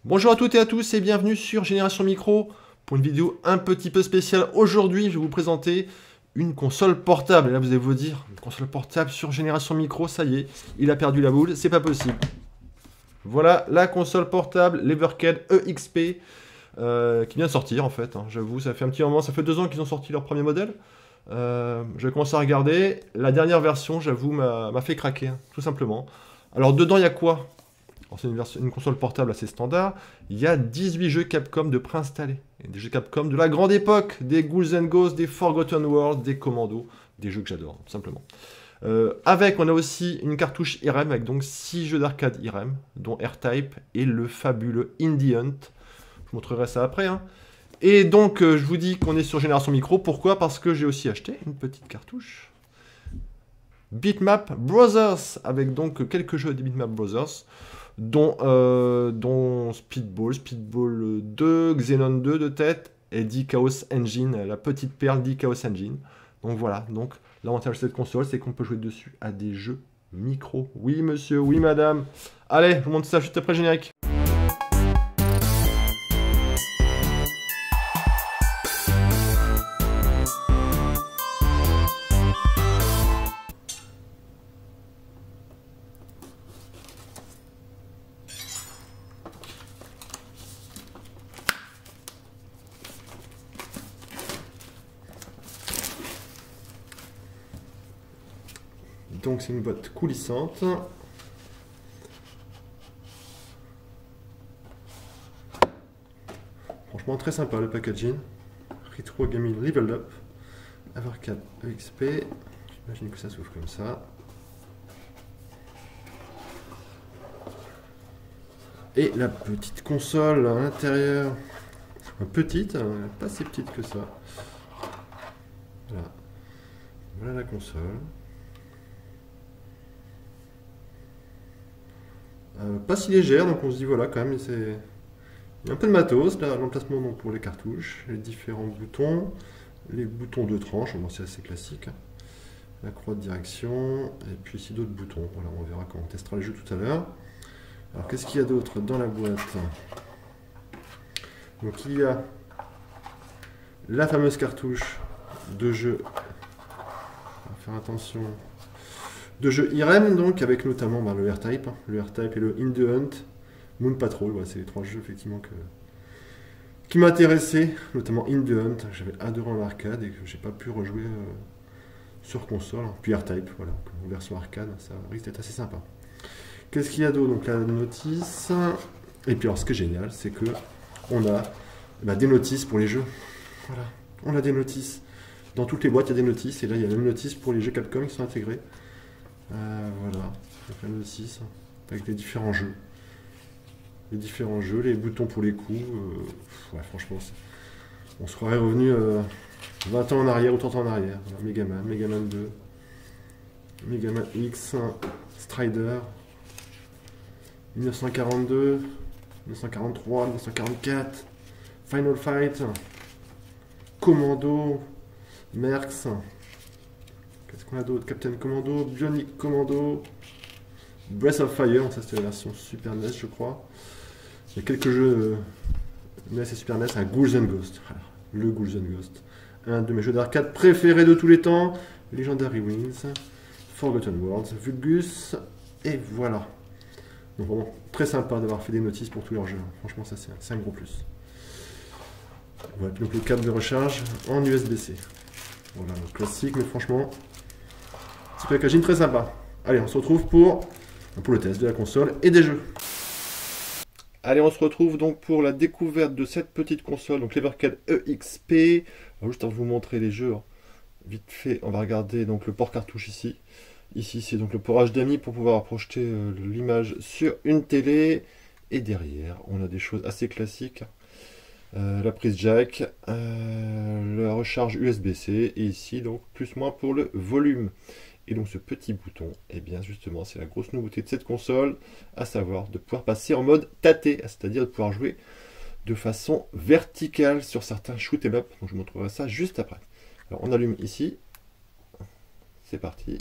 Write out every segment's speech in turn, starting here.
Bonjour à toutes et à tous et bienvenue sur Génération Micro pour une vidéo un petit peu spéciale. Aujourd'hui, je vais vous présenter une console portable. Et là, vous allez vous dire, une console portable sur Génération Micro, ça y est, il a perdu la boule, c'est pas possible. Voilà la console portable l'Evercade EXP qui vient de sortir en fait. J'avoue, ça fait un petit moment, ça fait 2 ans qu'ils ont sorti leur premier modèle. J'ai commencé à regarder. La dernière version, j'avoue, m'a fait craquer, tout simplement. Alors dedans, il y a quoi? C'est une console portable assez standard. Il y a 18 jeux Capcom de préinstallés. Et des jeux Capcom de la grande époque. Des Ghouls and Ghosts, des Forgotten Worlds, des Commando. Des jeux que j'adore, tout simplement. Avec, on a aussi une cartouche IREM avec donc 6 jeux d'arcade IREM, dont R-Type et le fabuleux Indie Hunt. Je vous montrerai ça après. Et donc, je vous dis qu'on est sur Génération Micro. Pourquoi? Parce que j'ai aussi acheté une petite cartouche. Bitmap Brothers, avec donc quelques jeux de Bitmap Brothers, dont Speedball 2, Xenon 2 de tête, et D-Chaos Engine, la petite perle D-Chaos Engine. Donc voilà, donc l'avantage de cette console, c'est qu'on peut jouer dessus à des jeux micro. Oui monsieur, oui madame. Allez, je vous montre ça juste après le générique. Donc c'est une boîte coulissante. Franchement très sympa le packaging. Retro Gaming Level Up. Evercade EXP. J'imagine que ça s'ouvre comme ça. Et la petite console à l'intérieur. Petite, pas si petite que ça. Voilà. Voilà la console. Pas si légère, donc on se dit voilà quand même, il y a un peu de matos, là, l'emplacement donc pour les cartouches, les différents boutons, les boutons de tranche, bon, c'est assez classique, la croix de direction, et puis ici d'autres boutons, voilà, on verra quand on testera le jeu tout à l'heure. Alors qu'est-ce qu'il y a d'autre dans la boîte? Donc il y a la fameuse cartouche de jeu, on va faire attention, de jeux IREM, donc avec notamment le R-Type et le In the Hunt, Moon Patrol, voilà, c'est les 3 jeux effectivement qui m'intéressaient, notamment In the Hunt, j'avais adoré en arcade et que j'ai pas pu rejouer sur console. Puis R-Type, voilà, en version arcade, ça risque d'être assez sympa. Qu'est-ce qu'il y a d'autre? Donc la notice, et puis alors ce qui est génial, c'est que on a des notices pour les jeux. Voilà, on a des notices. Dans toutes les boîtes, il y a des notices, et là il y a même une notice pour les jeux Capcom qui sont intégrés. Voilà, donc la notice avec les différents jeux. Les boutons pour les coups. Ouais, franchement, on se croirait revenu 20 ans en arrière ou 30 ans en arrière. Voilà, Megaman 2, Megaman X, Strider, 1942, 1943, 1944, Final Fight, Commando, Mercs. Qu'est-ce qu'on a d'autre? Captain Commando, Bionic Commando, Breath of Fire, ça c'était la version Super NES je crois. Il y a quelques jeux NES et Super NES, un Ghouls and Ghosts, voilà, le Ghouls and Ghosts. Un de mes jeux d'arcade préférés de tous les temps, Legendary Wings, Forgotten Worlds, Vulgus, et voilà. Donc vraiment très sympa d'avoir fait des notices pour tous leurs jeux, franchement ça c'est un gros plus. Voilà, donc le câble de recharge en USB-C. Voilà, donc classique, mais franchement, petit packaging très sympa. Allez, on se retrouve pour le test de la console et des jeux. Allez, on se retrouve donc pour la découverte de cette petite console, donc l'Evercade EXP. Alors, juste avant de vous montrer les jeux, vite fait, on va regarder donc le port cartouche ici. Ici, c'est donc le port HDMI pour pouvoir projeter l'image sur une télé. Et derrière, on a des choses assez classiques. La prise jack, la recharge USB-C, et ici, donc, plus-moins pour le volume. Et donc ce petit bouton, et bien justement c'est la grosse nouveauté de cette console, à savoir de pouvoir passer en mode tâté, c'est-à-dire de pouvoir jouer de façon verticale sur certains shoot 'em up. Donc je vous montrerai ça juste après. Alors on allume ici, c'est parti.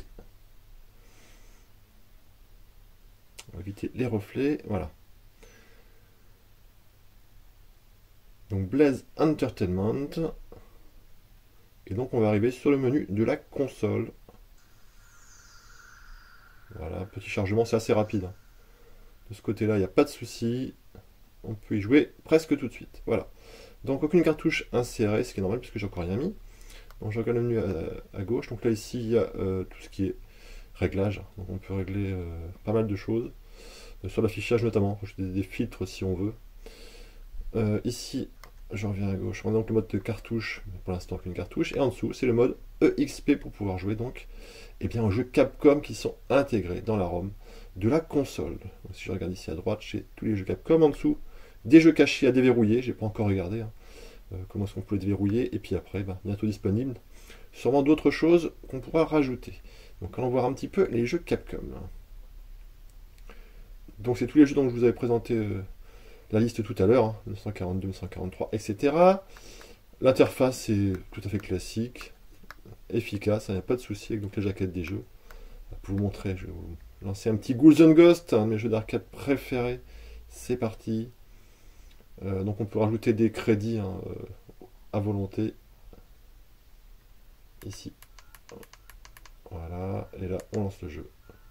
On va éviter les reflets, voilà. Donc Blaze Entertainment. Et donc on va arriver sur le menu de la console. Voilà, petit chargement, c'est assez rapide, hein. De ce côté-là, il n'y a pas de souci. On peut y jouer presque tout de suite. Voilà. Donc aucune cartouche insérée, ce qui est normal puisque j'ai encore rien mis. Donc je regarde le menu à gauche. Donc là ici il y a tout ce qui est réglage. Donc on peut régler pas mal de choses. Sur l'affichage notamment, des filtres si on veut. Ici, je reviens à gauche. On a donc le mode de cartouche, mais pour l'instant qu'une cartouche. Et en dessous, c'est le mode EXP pour pouvoir jouer donc aux jeux Capcom qui sont intégrés dans la ROM de la console. Donc, si je regarde ici à droite, j'ai tous les jeux Capcom. En dessous, des jeux cachés à déverrouiller. J'ai pas encore regardé, hein, comment est-ce qu'on peut les déverrouiller. Et puis après, bientôt disponible. Sûrement d'autres choses qu'on pourra rajouter. Donc allons voir un petit peu les jeux Capcom. Donc c'est tous les jeux dont je vous avais présenté la liste tout à l'heure, hein, 942, 943, etc. L'interface est tout à fait classique, efficace, il n'y a pas de souci avec donc les jaquettes des jeux. Pour vous montrer, je vais vous lancer un petit Ghouls and Ghosts, un de mes jeux d'arcade préférés. C'est parti. Donc on peut rajouter des crédits, hein, à volonté. Ici. Voilà, et là on lance le jeu.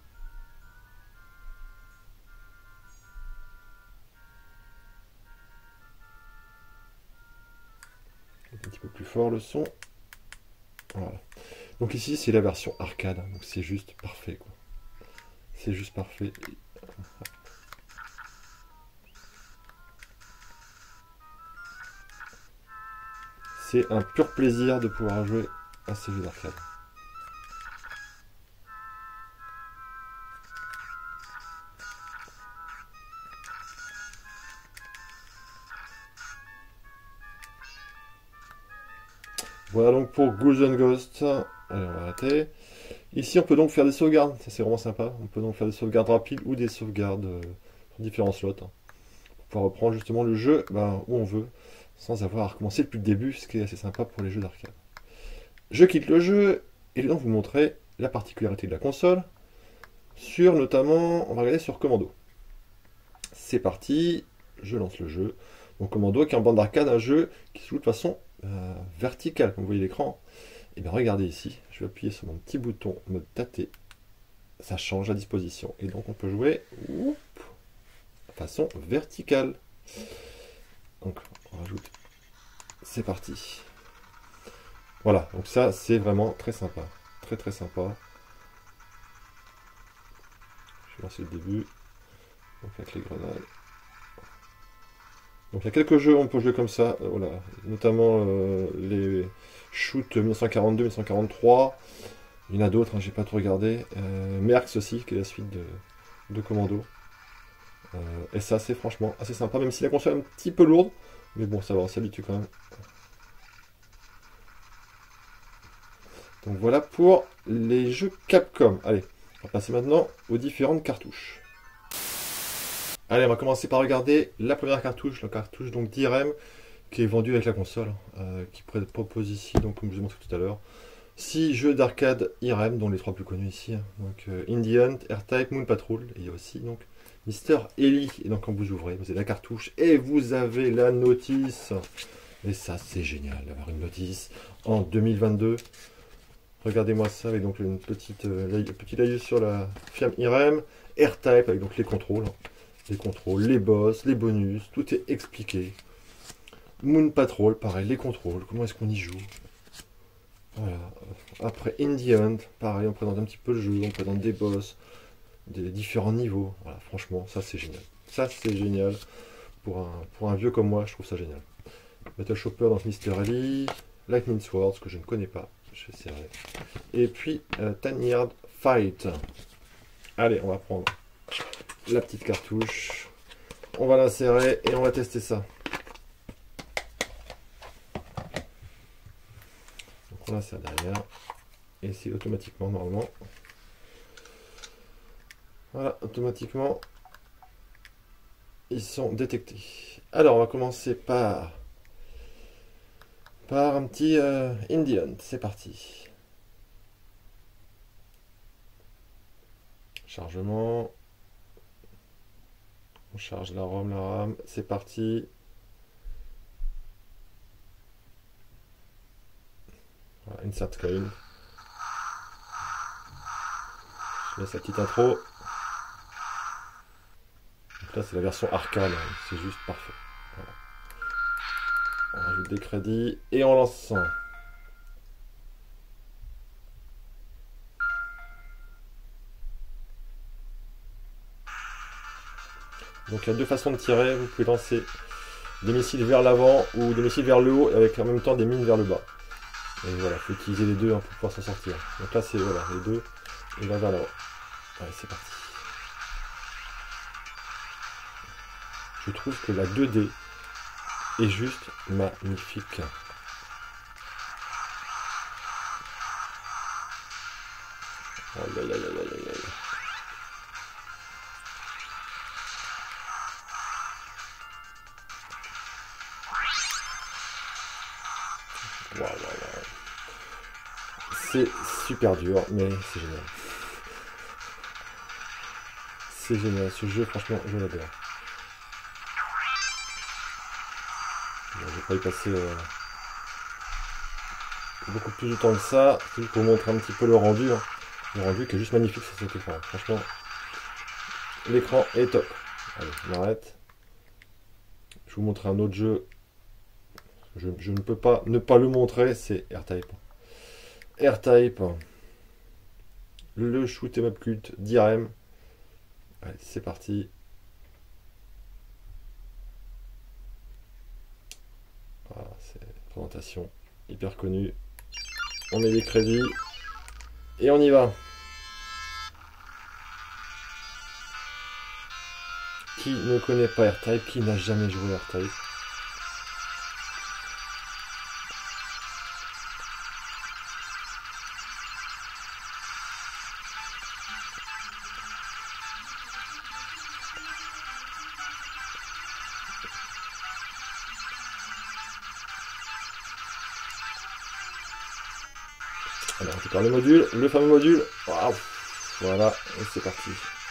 Un petit peu plus fort le son. Voilà. Donc ici c'est la version arcade, hein, donc c'est juste parfait, quoi. C'est juste parfait. C'est un pur plaisir de pouvoir jouer à ces jeux d'arcade. Voilà donc pour Ghouls and Ghosts. Allez, on va arrêter. Ici, on peut donc faire des sauvegardes. Ça, c'est vraiment sympa. On peut donc faire des sauvegardes rapides ou des sauvegardes sur différents slots, hein, pour pouvoir reprendre justement le jeu où on veut, sans avoir à recommencer depuis le début, ce qui est assez sympa pour les jeux d'arcade. Je quitte le jeu et je vais donc vous montrer la particularité de la console sur notamment, on va regarder sur Commando. C'est parti, je lance le jeu. Donc Commando qui est en bande d'arcade, un jeu qui se joue de façon verticale, comme vous voyez l'écran. Et bien regardez ici, je vais appuyer sur mon petit bouton mode tâter, ça change la disposition. Et donc on peut jouer de façon verticale. Donc on rajoute, c'est parti. Voilà, donc ça c'est vraiment très sympa. Très très sympa. Je vais lancer le début. Donc avec les grenades. Donc il y a quelques jeux où on peut jouer comme ça, voilà, notamment les Shoot 1942, 1943. Il y en a d'autres, hein, j'ai pas tout regardé. Merx aussi, qui est la suite de Commando. Et ça, c'est franchement assez sympa, même si la console est un petit peu lourde. Mais bon, ça va, on s'habitue quand même. Donc voilà pour les jeux Capcom. Allez, on va passer maintenant aux différentes cartouches. Allez, on va commencer par regarder la première cartouche, la cartouche donc d'IREM, qui est vendue avec la console, qui propose ici, donc comme je vous ai montré tout à l'heure, 6 jeux d'arcade IREM, dont les 3 plus connus ici, hein. Donc Indie Hunt, R-Type, Moon Patrol, et il y a aussi donc Mister Ellie. Et donc quand vous ouvrez, vous avez la cartouche et vous avez la notice. Et ça c'est génial d'avoir une notice en 2022. Regardez-moi ça avec donc une petite petit laïus sur la firme IREM, R-Type avec donc les contrôles, les boss, les bonus, tout est expliqué. Moon Patrol, pareil, les contrôles, comment est-ce qu'on y joue. Voilà. Après Indie Hunt, pareil, on présente un petit peu le jeu, on présente des boss, des différents niveaux. Voilà, franchement, ça c'est génial. Ça c'est génial. Pour un vieux comme moi, je trouve ça génial. Battle Chopper dans Mister Ellie, Lightning Swords, que je ne connais pas, j'essaierai. Et puis Tanyard Fight. Allez, on va prendre la petite cartouche. On va l'insérer et on va tester ça. Donc on l'insère derrière. Et c'est automatiquement, normalement. Voilà, automatiquement, ils sont détectés. Alors, on va commencer par un petit Indian. C'est parti. Chargement. On charge la ROM, la RAM. C'est parti. Voilà, insert coin. Je laisse la petite intro. Donc là, c'est la version arcade, hein. C'est juste parfait. Voilà. On rajoute des crédits et on lance. Donc il y a deux façons de tirer. Vous pouvez lancer des missiles vers l'avant ou des missiles vers le haut avec en même temps des mines vers le bas. Et voilà, il faut utiliser les deux, hein, pour pouvoir s'en sortir. Donc là, c'est voilà, les deux, et là vers l'avant. Allez, c'est parti. Je trouve que la 2D est juste magnifique. Aïe, aïe, aïe, aïe, aïe, aïe. Waouh, waouh, waouh. C'est super dur, mais c'est génial. C'est génial, ce jeu, franchement, je l'adore. Bon, je vais pas y passer beaucoup plus de temps que ça. C'est juste pour vous montrer un petit peu le rendu, hein. Le rendu qui est juste magnifique sur cet écran. Franchement, l'écran est top. Allez, on arrête. Je vais vous montrer un autre jeu. Je ne peux pas ne pas le montrer, c'est R-Type. R-Type, le shoot 'em up culte d'IRM. Allez, c'est parti. Voilà, c'est une présentation hyper connue. On met des crédits et on y va. Qui ne connaît pas R-Type? Qui n'a jamais joué R-Type? Alors, je parle le module, le fameux module. Waouh. Voilà, et c'est parti.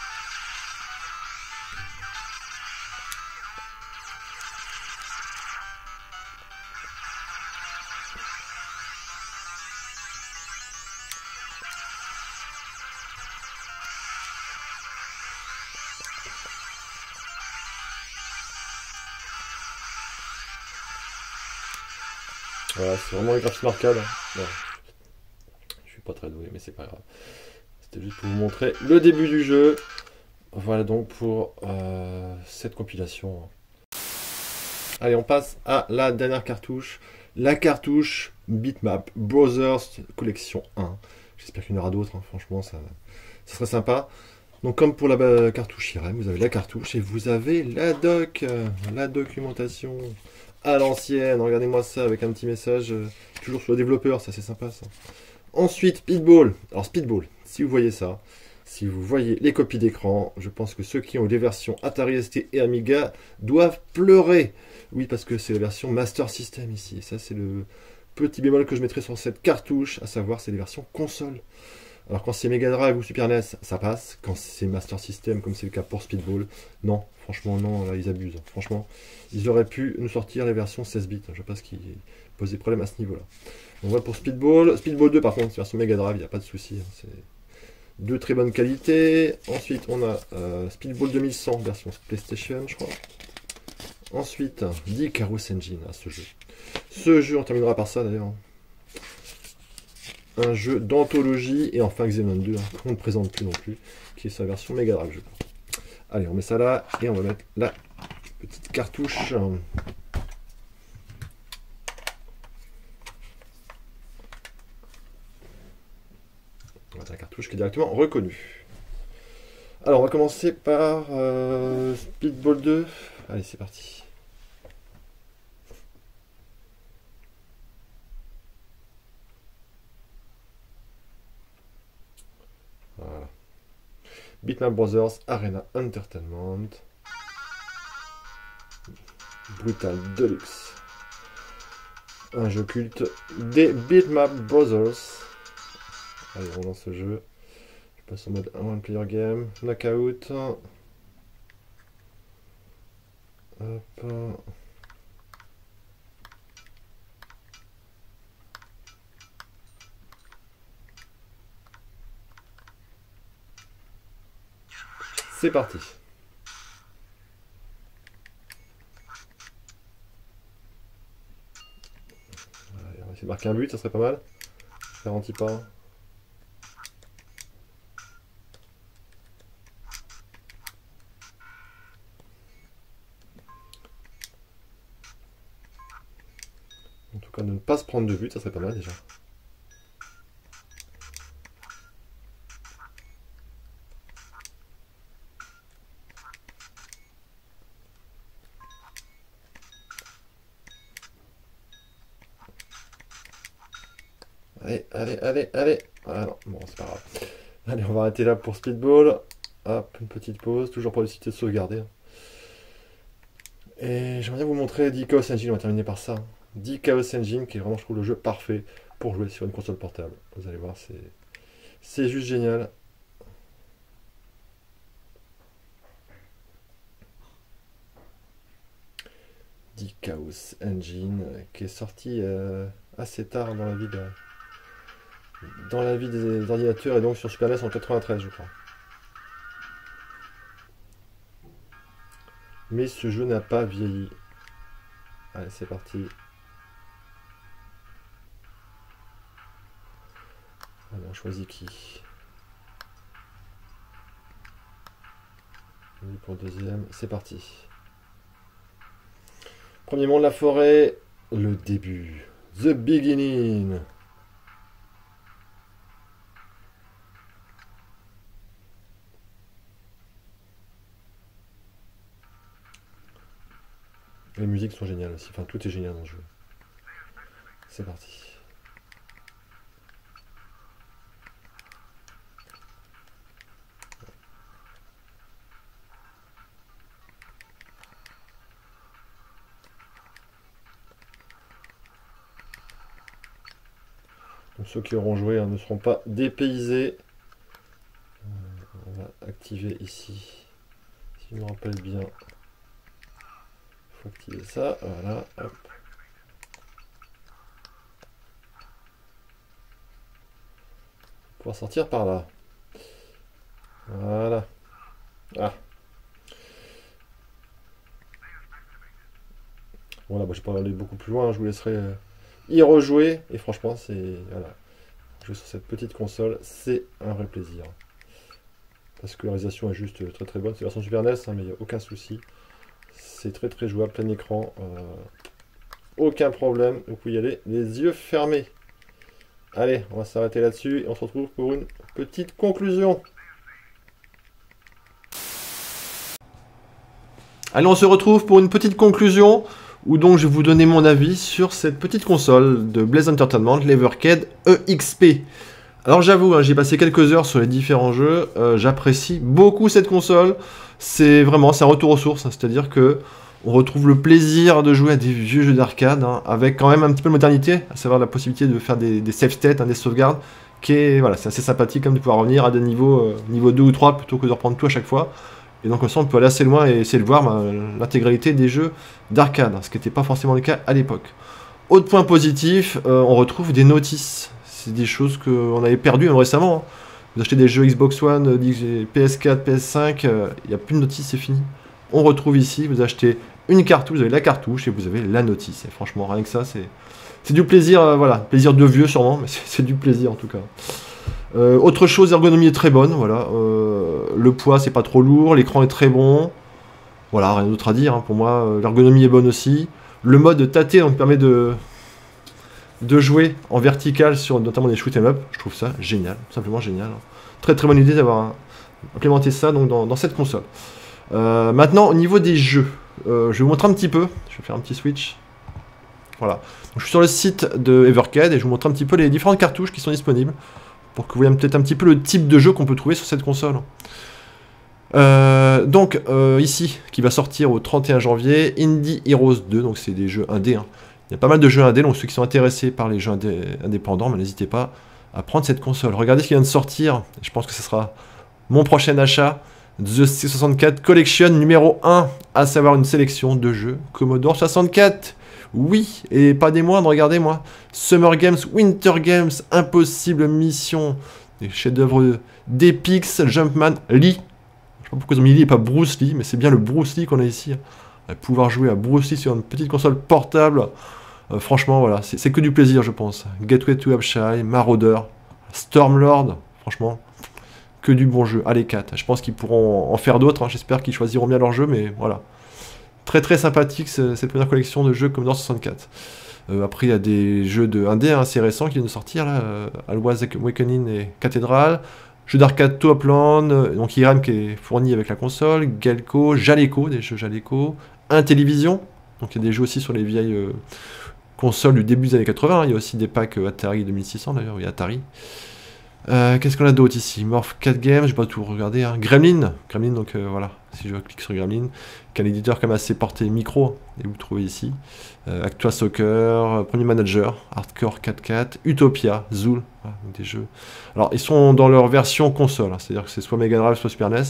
Voilà, c'est vraiment les graphismes arcade, hein. Bon, je suis pas très doué, mais c'est pas grave. C'était juste pour vous montrer le début du jeu. Voilà donc pour cette compilation. Allez, on passe à la dernière cartouche. La cartouche Bitmap Brothers Collection 1. J'espère qu'il y en aura d'autres, hein. Franchement, ça serait sympa. Donc comme pour la cartouche IRM, vous avez la cartouche et vous avez la doc, la documentation à l'ancienne. Regardez-moi ça avec un petit message, toujours sur le développeur, ça c'est sympa ça. Ensuite, Speedball. Alors Speedball, si vous voyez ça, si vous voyez les copies d'écran, je pense que ceux qui ont eu les versions Atari ST et Amiga doivent pleurer. Oui, parce que c'est la version Master System ici. Et ça, c'est le petit bémol que je mettrai sur cette cartouche, à savoir, c'est les versions console. Alors quand c'est Mega Drive ou Super NES, ça passe. Quand c'est Master System, comme c'est le cas pour Speedball, non. Franchement, non, là, ils abusent. Franchement, ils auraient pu nous sortir les versions 16 bits. Je pense qu'ils posaient problème à ce niveau-là. Donc voilà pour Speedball. Speedball 2, par contre, version Mega Drive, il n'y a pas de souci. C'est de très bonne qualité. Ensuite, on a Speedball 2100, version PlayStation, je crois. Ensuite, Icarus Engine, ce jeu. Ce jeu, on terminera par ça d'ailleurs. Un jeu d'anthologie, et enfin Xenon 2, hein, qu'on ne présente plus non plus, qui est sa version Mega Drive, je crois. Allez, on met ça là, et on va mettre la petite cartouche. La cartouche qui est directement reconnue. Alors, on va commencer par Speedball 2. Allez, c'est parti. Voilà. Bitmap Brothers Arena Entertainment. Brutal Deluxe. Un jeu culte des Bitmap Brothers. Allez, on lance ce jeu. Je passe en mode one player game. Knockout. Hop. C'est parti. Allez, on va essayer de marquer un but, ça serait pas mal. Je garantis pas. En tout cas, de ne pas se prendre de but, ça serait pas mal déjà. Allez, allez, allez, allez. Ah non, bon, c'est pas grave. Allez, on va arrêter là pour Speedball. Hop, une petite pause, toujours pour décider de sauvegarder. Et j'aimerais bien vous montrer The Chaos Engine, on va terminer par ça. The Chaos Engine, qui est vraiment, je trouve, le jeu parfait pour jouer sur une console portable. Vous allez voir, c'est juste génial. The Chaos Engine, qui est sorti assez tard dans la vie des ordinateurs, et donc sur Super NES en 93, je crois. Mais ce jeu n'a pas vieilli. Allez, c'est parti. Allez, on choisit qui? Lui pour le deuxième, c'est parti. Premier monde de la forêt, le début. The beginning. Les musiques sont géniales aussi, enfin tout est génial dans le jeu. C'est parti. Donc ceux qui auront joué ne seront pas dépaysés. On va activer ici, si je me rappelle bien. Il faut activer ça, voilà, hop. Pouvoir sortir par là. Voilà. Ah. Voilà, bah, je vais pas aller beaucoup plus loin, je vous laisserai y rejouer. Et franchement, c'est... Voilà. Jouer sur cette petite console, c'est un vrai plaisir. La scolarisation est juste très très bonne. C'est la version Super NES, hein, mais il n'y a aucun souci. C'est très très jouable, plein écran. Aucun problème, vous pouvez y aller les yeux fermés. Allez, on va s'arrêter là-dessus et on se retrouve pour une petite conclusion. Allez, on se retrouve pour une petite conclusion où donc je vais vous donner mon avis sur cette petite console de Blaze Entertainment, l'Evercade EXP. Alors j'avoue, hein, j'ai passé quelques heures sur les différents jeux, j'apprécie beaucoup cette console. C'est vraiment, c'est un retour aux sources, hein, c'est-à-dire que on retrouve le plaisir de jouer à des vieux jeux d'arcade, hein, avec quand même un petit peu de modernité, à savoir la possibilité de faire des save states, hein, des sauvegardes, qui est, voilà, c'est assez sympathique comme de pouvoir revenir à des niveaux, niveau 2 ou 3 plutôt que de reprendre tout à chaque fois. Et donc comme ça on peut aller assez loin et essayer de voir l'intégralité des jeux d'arcade, ce qui n'était pas forcément le cas à l'époque. Autre point positif, on retrouve des notices. C'est des choses qu'on avait perdues même récemment. Hein. Vous achetez des jeux Xbox One, PS4, PS5, il n'y a plus de notice, c'est fini. On retrouve ici, vous achetez une cartouche, vous avez la cartouche et vous avez la notice. Et franchement, rien que ça, c'est du plaisir, voilà, plaisir de vieux sûrement, mais c'est du plaisir en tout cas. Autre chose, l'ergonomie est très bonne, voilà. Le poids, c'est pas trop lourd, l'écran est très bon. Voilà, rien d'autre à dire, hein. Pour moi, l'ergonomie est bonne aussi. Le mode tâter donc, permet de jouer en vertical sur notamment des shoot 'em up. Je trouve ça génial, simplement génial. Très très bonne idée d'avoir implémenté ça donc, dans cette console. Maintenant, au niveau des jeux, je vais vous montrer un petit peu. Je vais faire un petit switch. Voilà. Donc, je suis sur le site de Evercade et je vous montre un petit peu les différentes cartouches qui sont disponibles pour que vous voyez peut-être un petit peu le type de jeu qu'on peut trouver sur cette console. Ici, qui va sortir au 31 janvier, Indie Heroes 2, donc c'est des jeux indés. Hein. Il y a pas mal de jeux indés, donc ceux qui sont intéressés par les jeux indépendants, n'hésitez pas à prendre cette console. Regardez ce qui vient de sortir, je pense que ce sera mon prochain achat, The C64 Collection numéro 1, à savoir une sélection de jeux Commodore 64. Oui, et pas des moindres, regardez-moi. Summer Games, Winter Games, Impossible Mission, des chefs-d'œuvre d'Epix, Jumpman, Lee. pas pourquoi ils ont mis Lee et pas Bruce Lee, mais c'est bien le Bruce Lee qu'on a ici. Pouvoir jouer à Bruce Lee sur une petite console portable, franchement, voilà, c'est que du plaisir, je pense. Gateway to Upshai, Marauder, Stormlord, franchement, que du bon jeu. Allez, 4. Je pense qu'ils pourront en faire d'autres, hein. J'espère qu'ils choisiront bien leur jeu, mais voilà. Très très sympathique cette première collection de jeux Commodore 64. Après, il y a des jeux de 1D assez récents qui viennent de sortir, là, Always Awakening et Cathedral. Jeu d'arcade Topland, donc IRAM qui est fourni avec la console, Galco, Jaleco, des jeux Jaleco, Intellivision, donc il y a des jeux aussi sur les vieilles consoles du début des années 80, hein. Il y a aussi des packs Atari 2600 d'ailleurs, oui Atari. Qu'est-ce qu'on a d'autre ici? Morph 4 Games, je vais pas tout regarder, hein. Gremlin, donc voilà, si je clique sur Gremlin, qui est un éditeur quand même assez porté micro, et vous le trouvez ici. Actua Soccer, Premier Manager, Hardcore 4-4, Utopia, Zool, voilà, donc des jeux. Alors ils sont dans leur version console, hein, c'est-à-dire que c'est soit Mega Drive, soit Super NES.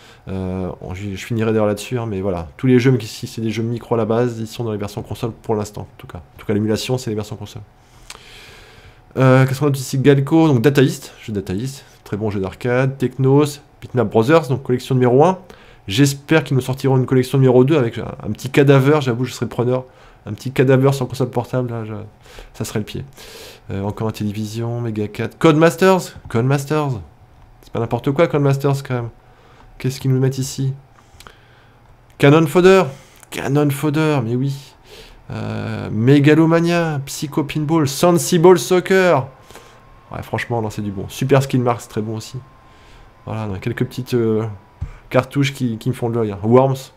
Je finirai d'ailleurs là-dessus, hein, mais voilà, tous les jeux, même si c'est des jeux micro à la base, ils sont dans les versions console pour l'instant, en tout cas. En tout cas, l'émulation, c'est les versions console. Qu'est-ce qu'on a ici? Galco, donc Data East, jeu Data East, très bon jeu d'arcade, Technos, Bitmap Brothers, donc collection numéro 1. J'espère qu'ils nous sortiront une collection numéro 2 avec un petit cadaver, j'avoue, je serais preneur. Un petit cadaver sur console portable, là, ça serait le pied. Encore un télévision, Mega 4, Codemasters, c'est pas n'importe quoi Codemasters quand même. Qu'est-ce qu'ils nous mettent ici? Cannon Fodder, mais oui. Megalomania, Psycho Pinball, Sensible Soccer. Ouais, franchement, là c'est du bon. Super Skill Marks, très bon aussi. Voilà, on a quelques petites cartouches qui me font de l'œil. Hein. Worms,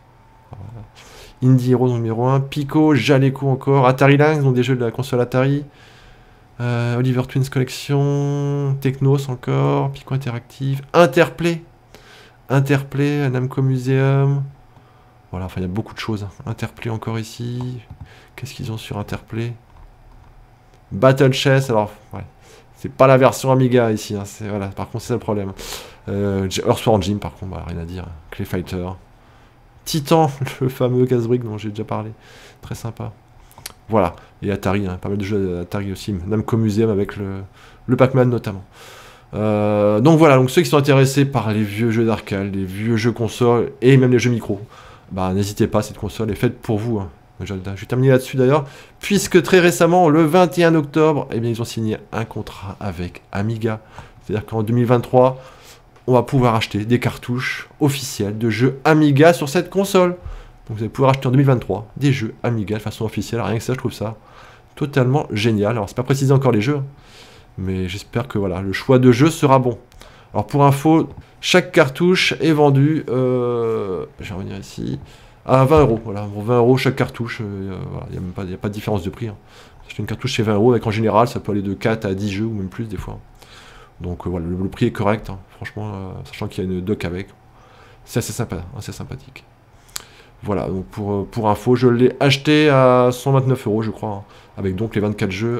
Indie Heroes numéro 1, Pico, Jaleco encore, Atari Lynx, donc des jeux de la console Atari. Oliver Twins Collection, Technos encore, Pico Interactive, Interplay, Namco Museum. Voilà, enfin il y a beaucoup de choses. Interplay encore ici. Qu'est-ce qu'ils ont sur Interplay? Battle Chess, alors, ouais. C'est pas la version Amiga ici, hein, voilà, par contre c'est ça le problème. Earthworm Jim, par contre, voilà, rien à dire. Clay Fighter. Titan, le fameux casse-brique dont j'ai déjà parlé. Très sympa. Voilà, et Atari, hein, pas mal de jeux Atari aussi. Namco Museum avec le Pac-Man notamment. Donc voilà, donc ceux qui sont intéressés par les vieux jeux d'arcade, les vieux jeux consoles et même les jeux micro, bah n'hésitez pas, cette console est faite pour vous. Hein. Je vais terminer là-dessus d'ailleurs, puisque très récemment, le 21 octobre, eh bien, ils ont signé un contrat avec Amiga. C'est-à-dire qu'en 2023, on va pouvoir acheter des cartouches officielles de jeux Amiga sur cette console. Donc vous allez pouvoir acheter en 2023 des jeux Amiga de façon officielle. Rien que ça, je trouve ça totalement génial. Alors c'est pas précisé encore les jeux, mais j'espère que voilà, le choix de jeu sera bon. Alors pour info, chaque cartouche est vendue, je vais revenir ici, à 20 €. Voilà, pour 20 € chaque cartouche, voilà, il n'y a pas de différence de prix. Hein. Acheter une cartouche chez 20 € avec en général, ça peut aller de 4 à 10 jeux ou même plus des fois. Donc voilà, le prix est correct, hein. Franchement, sachant qu'il y a une dock avec. C'est assez sympa, assez sympathique. Voilà, donc pour info, je l'ai acheté à 129 € je crois, hein, avec donc les 24 jeux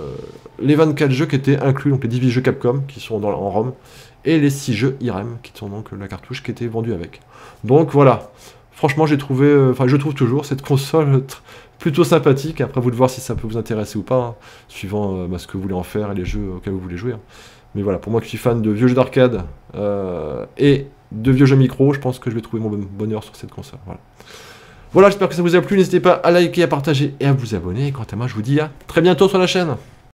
qui étaient inclus, donc les 18 jeux Capcom qui sont en ROM, et les 6 jeux IREM qui sont donc la cartouche qui était vendue avec. Donc voilà, franchement j'ai trouvé, enfin je trouve toujours cette console plutôt sympathique. Après vous de voir si ça peut vous intéresser ou pas, hein, suivant ce que vous voulez en faire et les jeux auxquels vous voulez jouer. Hein. Mais voilà, pour moi qui suis fan de vieux jeux d'arcade et de vieux jeux micro, je pense que je vais trouver mon bonheur sur cette console. Voilà, voilà, j'espère que ça vous a plu. N'hésitez pas à liker, à partager et à vous abonner. Et quant à moi, je vous dis à très bientôt sur la chaîne.